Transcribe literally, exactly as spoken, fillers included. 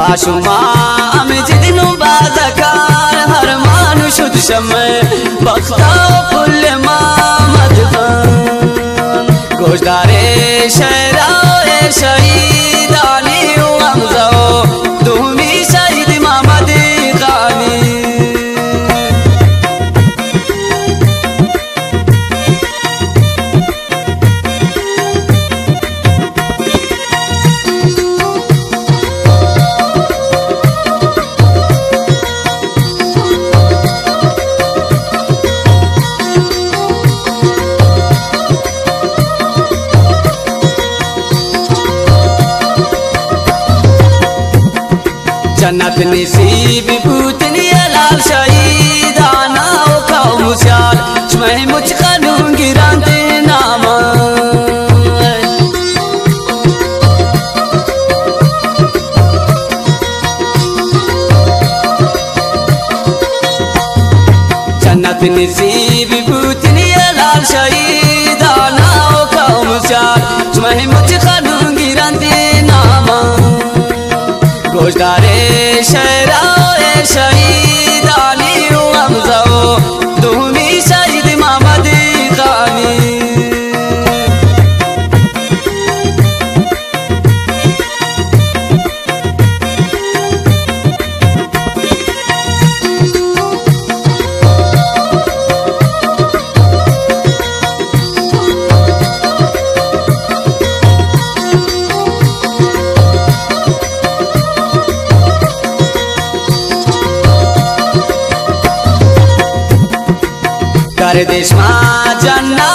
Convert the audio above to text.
बाशुमा अमिज दिनु बाज़कार हर मानु शुद्ध शमे बख्ता फुल मामद खान गोशदारे शहराए शहीदानी हमजाओ तुमी शहीद मामद खानी जन्नत नसीब भूतनी लाल शहीदाना खाओ मुशाल मैं मुझ कानून गिराते नामा जन्नत नसीब भूतनी लाल शहीदाना खाओ मुशाल मैं मुझ कानून गिराते नामा गोशदारे शहराए शहीदानी हमजाओ तुमी शहीद मामद खानी देश मा जन्नत